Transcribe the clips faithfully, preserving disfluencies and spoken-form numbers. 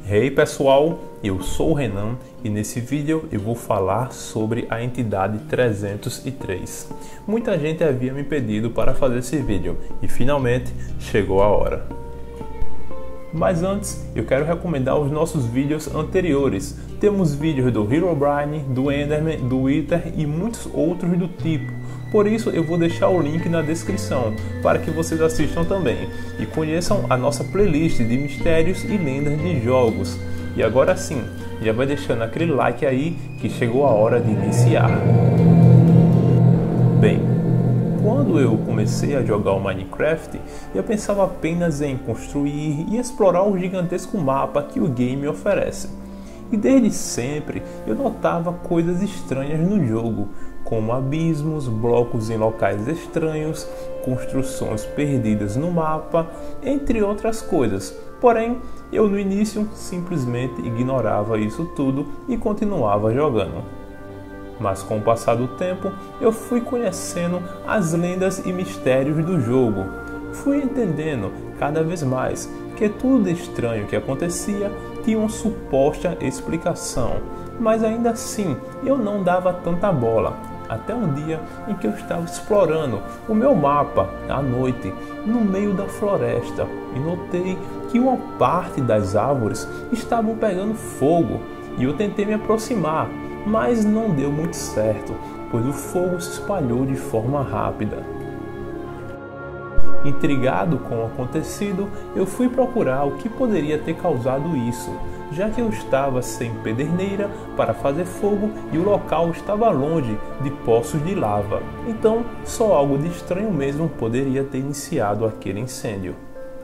Hey pessoal, eu sou o Renan e nesse vídeo eu vou falar sobre a entidade trezentos e três. Muita gente havia me pedido para fazer esse vídeo e finalmente chegou a hora. Mas antes, eu quero recomendar os nossos vídeos anteriores. Temos vídeos do Herobrine, do Enderman, do Wither e muitos outros do tipo. Por isso eu vou deixar o link na descrição para que vocês assistam também e conheçam a nossa playlist de mistérios e lendas de jogos. E agora sim, já vai deixando aquele like aí que chegou a hora de iniciar. Bem, quando eu comecei a jogar o Minecraft, eu pensava apenas em construir e explorar o gigantesco mapa que o game oferece. E desde sempre eu notava coisas estranhas no jogo, como abismos, blocos em locais estranhos, construções perdidas no mapa, entre outras coisas. Porém, eu no início simplesmente ignorava isso tudo e continuava jogando. Mas com o passar do tempo, eu fui conhecendo as lendas e mistérios do jogo. Fui entendendo cada vez mais que tudo de estranho que acontecia tinha uma suposta explicação, mas ainda assim eu não dava tanta bola. Até um dia em que eu estava explorando o meu mapa à noite, no meio da floresta, e notei que uma parte das árvores estavam pegando fogo, e eu tentei me aproximar, mas não deu muito certo, pois o fogo se espalhou de forma rápida. Intrigado com o acontecido, eu fui procurar o que poderia ter causado isso, já que eu estava sem pederneira para fazer fogo e o local estava longe de poços de lava. Então, só algo de estranho mesmo poderia ter iniciado aquele incêndio.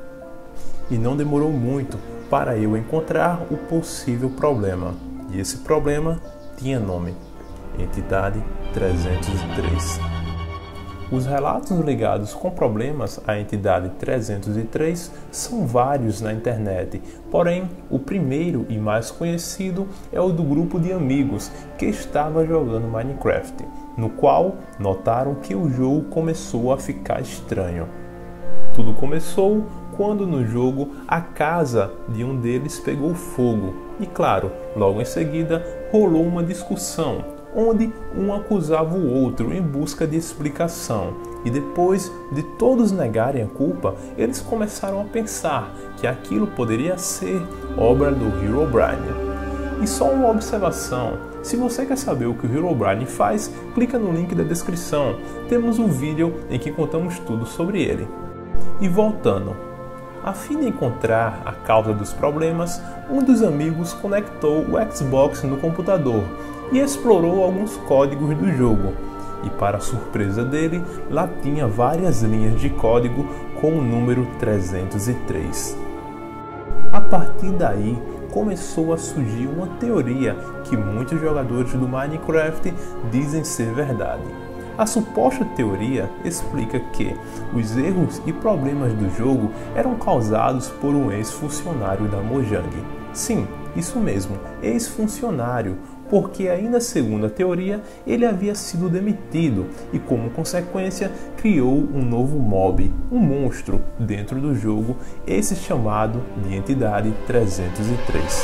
E não demorou muito para eu encontrar o possível problema. E esse problema tinha nome: Entidade trezentos e três. Os relatos ligados com problemas à Entidade trezentos e três são vários na internet, porém o primeiro e mais conhecido é o do grupo de amigos que estava jogando Minecraft, no qual notaram que o jogo começou a ficar estranho. Tudo começou quando no jogo a casa de um deles pegou fogo e, claro, logo em seguida rolou uma discussão onde um acusava o outro em busca de explicação, e depois de todos negarem a culpa, eles começaram a pensar que aquilo poderia ser obra do Herobrine. E só uma observação: se você quer saber o que o Herobrine faz, clica no link da descrição, temos um vídeo em que contamos tudo sobre ele. E voltando, a fim de encontrar a causa dos problemas, um dos amigos conectou o Xbox no computador e explorou alguns códigos do jogo. E para surpresa dele, lá tinha várias linhas de código com o número trezentos e três. A partir daí, começou a surgir uma teoria que muitos jogadores do Minecraft dizem ser verdade. A suposta teoria explica que os erros e problemas do jogo eram causados por um ex-funcionário da Mojang. Sim, isso mesmo, ex-funcionário, porque ainda segundo a teoria, ele havia sido demitido e como consequência criou um novo mob, um monstro dentro do jogo, esse chamado de Entidade trezentos e três.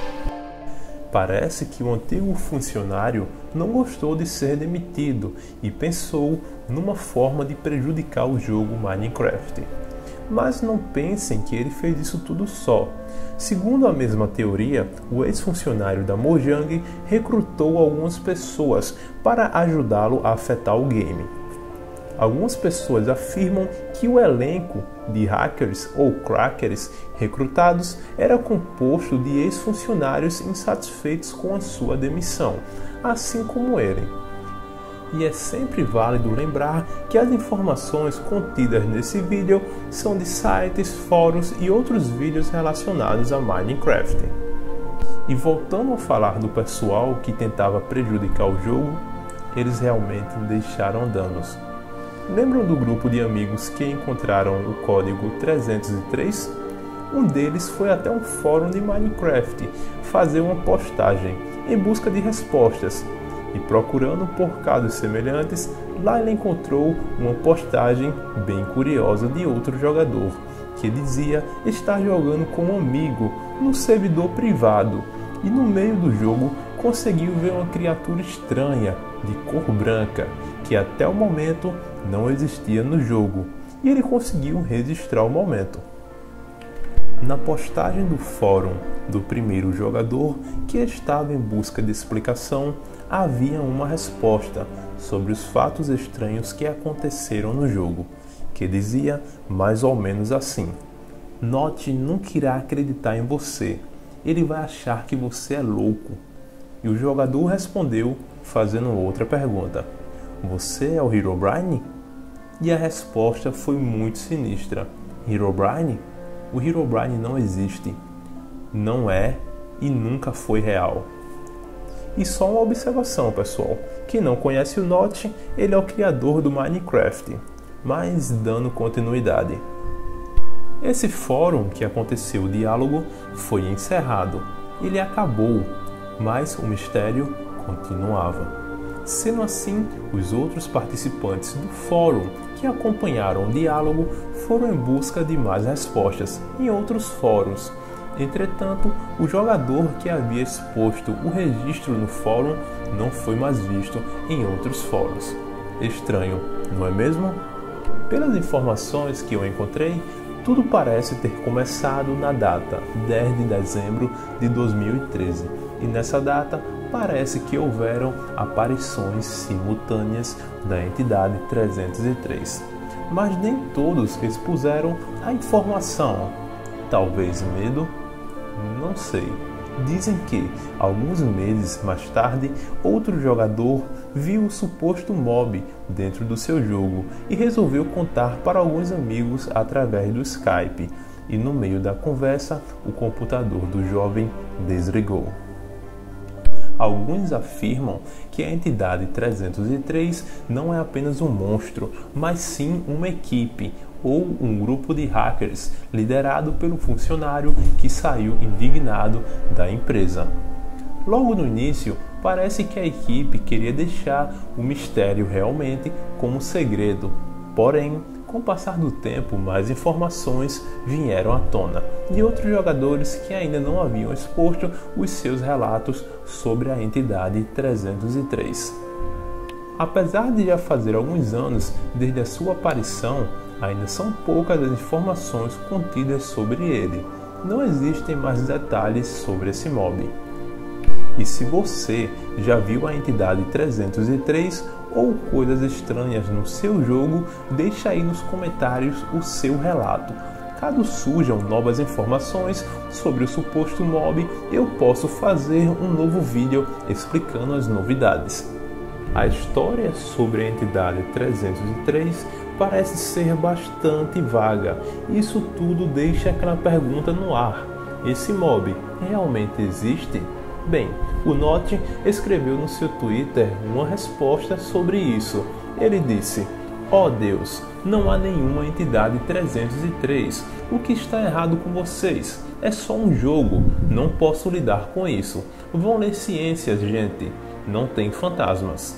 Parece que o antigo funcionário não gostou de ser demitido e pensou numa forma de prejudicar o jogo Minecraft. Mas não pensem que ele fez isso tudo só. Segundo a mesma teoria, o ex-funcionário da Mojang recrutou algumas pessoas para ajudá-lo a afetar o game. Algumas pessoas afirmam que o elenco de hackers ou crackers recrutados era composto de ex-funcionários insatisfeitos com a sua demissão, assim como ele. E é sempre válido lembrar que as informações contidas nesse vídeo são de sites, fóruns e outros vídeos relacionados a Minecraft. E voltando a falar do pessoal que tentava prejudicar o jogo, eles realmente deixaram danos. Lembram do grupo de amigos que encontraram o código trezentos e três? Um deles foi até um fórum de Minecraft fazer uma postagem em busca de respostas. E procurando por casos semelhantes, lá ele encontrou uma postagem bem curiosa de outro jogador, que dizia estar jogando com um amigo no servidor privado e no meio do jogo conseguiu ver uma criatura estranha de cor branca que até o momento não existia no jogo e ele conseguiu registrar o momento. Na postagem do fórum do primeiro jogador que estava em busca de explicação, havia uma resposta sobre os fatos estranhos que aconteceram no jogo, que dizia mais ou menos assim: Notch nunca irá acreditar em você, ele vai achar que você é louco. E o jogador respondeu fazendo outra pergunta: você é o Herobrine? E a resposta foi muito sinistra: Herobrine? O Herobrine não existe, não é e nunca foi real. E só uma observação, pessoal: quem não conhece o Notch, ele é o criador do Minecraft. Mas dando continuidade, esse fórum que aconteceu o diálogo foi encerrado. Ele acabou, mas o mistério continuava. Sendo assim, os outros participantes do fórum que acompanharam o diálogo foram em busca de mais respostas em outros fóruns. Entretanto, o jogador que havia exposto o registro no fórum não foi mais visto em outros fóruns. Estranho, não é mesmo? Pelas informações que eu encontrei, tudo parece ter começado na data dez de dezembro de dois mil e treze, e nessa data parece que houveram aparições simultâneas da entidade trezentos e três, mas nem todos expuseram a informação. Talvez medo? Não sei. Dizem que, alguns meses mais tarde, outro jogador viu o suposto mob dentro do seu jogo e resolveu contar para alguns amigos através do Skype, e no meio da conversa, o computador do jovem desligou. Alguns afirmam que a entidade trezentos e três não é apenas um monstro, mas sim uma equipe ou um grupo de hackers liderado pelo funcionário que saiu indignado da empresa. Logo no início, parece que a equipe queria deixar o mistério realmente como segredo, porém, com o passar do tempo, mais informações vieram à tona de outros jogadores que ainda não haviam exposto os seus relatos sobre a entidade trezentos e três. Apesar de já fazer alguns anos desde a sua aparição, ainda são poucas as informações contidas sobre ele. Não existem mais detalhes sobre esse mob. E se você já viu a entidade trezentos e três ou coisas estranhas no seu jogo, deixa aí nos comentários o seu relato. Caso surjam novas informações sobre o suposto mob, eu posso fazer um novo vídeo explicando as novidades. A história sobre a entidade trezentos e três parece ser bastante vaga. Isso tudo deixa aquela pergunta no ar: esse mob realmente existe? Bem, o Notch escreveu no seu Twitter uma resposta sobre isso. Ele disse: ó Deus, não há nenhuma entidade trezentos e três. O que está errado com vocês? É só um jogo. Não posso lidar com isso. Vão ler ciências, gente. Não tem fantasmas.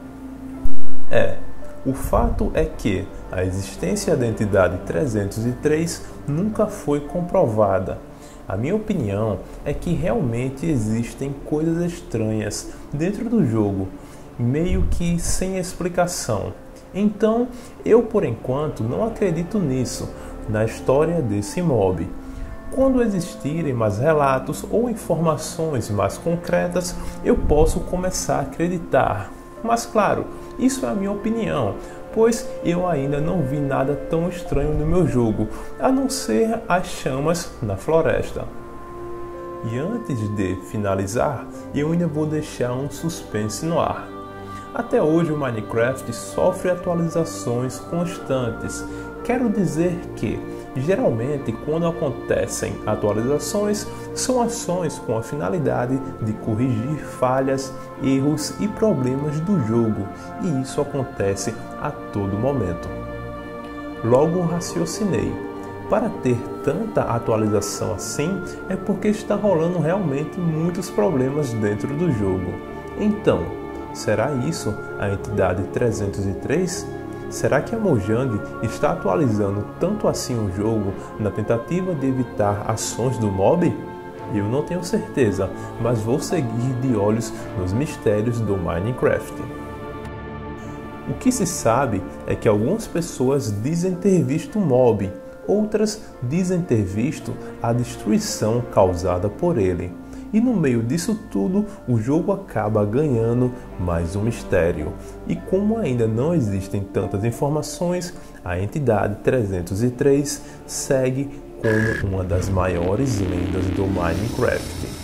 É, o fato é que a existência da entidade trezentos e três nunca foi comprovada. A minha opinião é que realmente existem coisas estranhas dentro do jogo, meio que sem explicação. Então, eu por enquanto não acredito nisso, na história desse mob. Quando existirem mais relatos ou informações mais concretas, eu posso começar a acreditar. Mas claro, isso é a minha opinião, pois eu ainda não vi nada tão estranho no meu jogo, a não ser as chamas na floresta. E antes de finalizar, eu ainda vou deixar um suspense no ar. Até hoje o Minecraft sofre atualizações constantes. Quero dizer que, geralmente, quando acontecem atualizações, são ações com a finalidade de corrigir falhas, erros e problemas do jogo, e isso acontece a todo momento. Logo raciocinei, para ter tanta atualização assim, é porque está rolando realmente muitos problemas dentro do jogo. Então, será isso a entidade trezentos e três? Será que a Mojang está atualizando tanto assim o jogo na tentativa de evitar ações do mob? Eu não tenho certeza, mas vou seguir de olhos nos mistérios do Minecraft. O que se sabe é que algumas pessoas dizem ter visto um mob, outras dizem ter visto a destruição causada por ele. E no meio disso tudo, o jogo acaba ganhando mais um mistério. E como ainda não existem tantas informações, a entidade trezentos e três segue como uma das maiores lendas do Minecraft.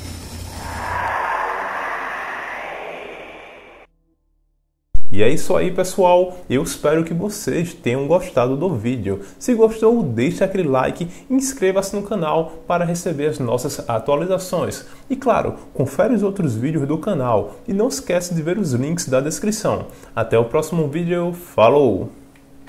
E é isso aí, pessoal, eu espero que vocês tenham gostado do vídeo. Se gostou, deixe aquele like e inscreva-se no canal para receber as nossas atualizações. E claro, confere os outros vídeos do canal e não esquece de ver os links da descrição. Até o próximo vídeo, falou!